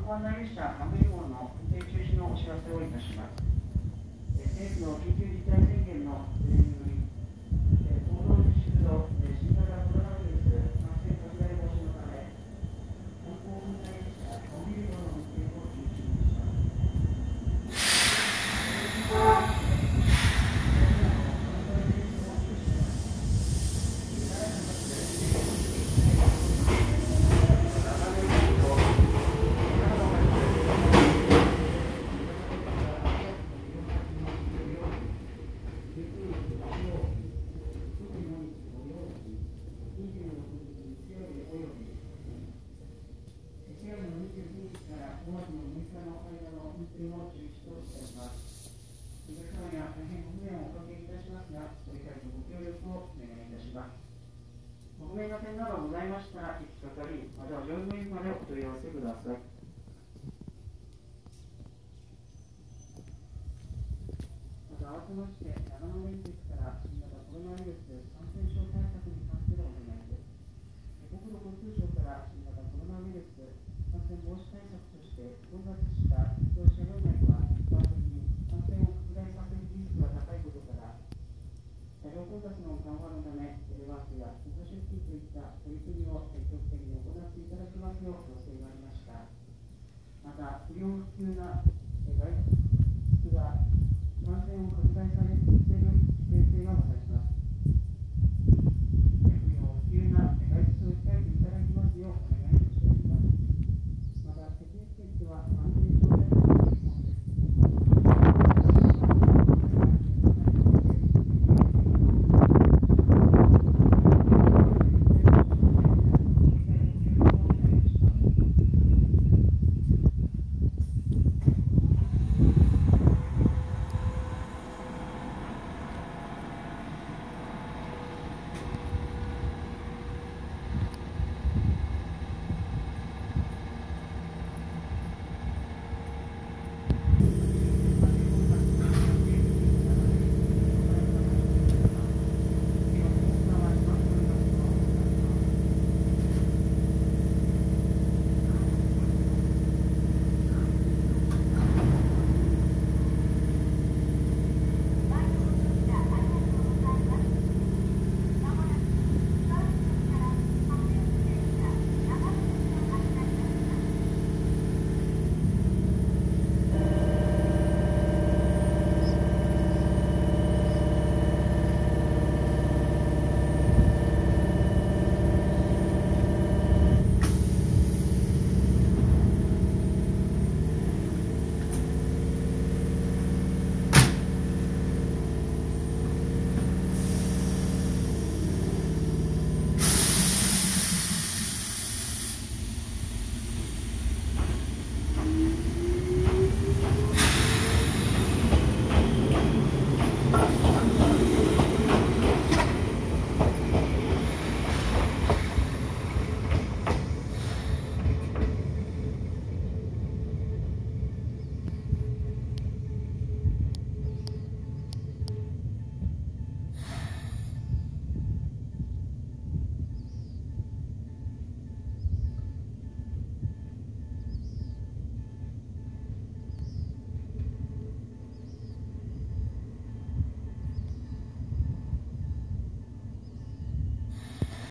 ご案内列車マグリ号の運転中止のお知らせをいたします。政府の緊急事態宣言のにより、行動自粛と新型コロナウイルス感染拡大防止のため、運行運転列車マグリ号の運転を中止しました。ご不明な点などございましたら、引き続き、または乗務員までお問い合わせください。また、合わせまして、長野電鉄から新型コロナウイルス感染症対策に関するお願いです。国土交通省から新型コロナウイルス感染防止対策として、混雑した自動車両内は、一般的に感染を拡大させるリスクが高いことから、車両混雑の緩和のため、テレワークや自動出勤といった取り組みを積極的に行っていただきますよう要請がありました。また、不要不急な外出が感染を拡大され